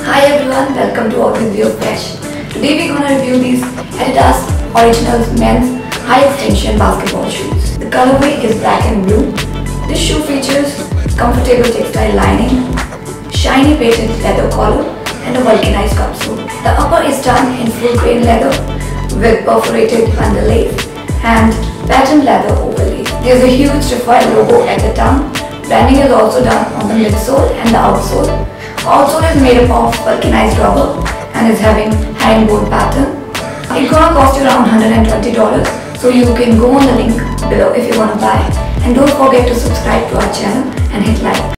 Hi everyone, welcome to Out With View Fresh. Today we're gonna review these Adidas Originals men's high extension basketball shoes. The colorway is black and blue. This shoe features comfortable textile lining, shiny patent leather collar and a vulcanized cupsole. The upper is done in full grain leather with perforated underlays and patterned leather overlays. There's a huge Trefoil logo at the tongue. Branding is also done on the midsole and the outsole. Outsole is made up of vulcanized rubber and is having herringbone pattern. It's gonna cost you around $120, so you can go on the link below if you wanna buy. And don't forget to subscribe to our channel and hit like.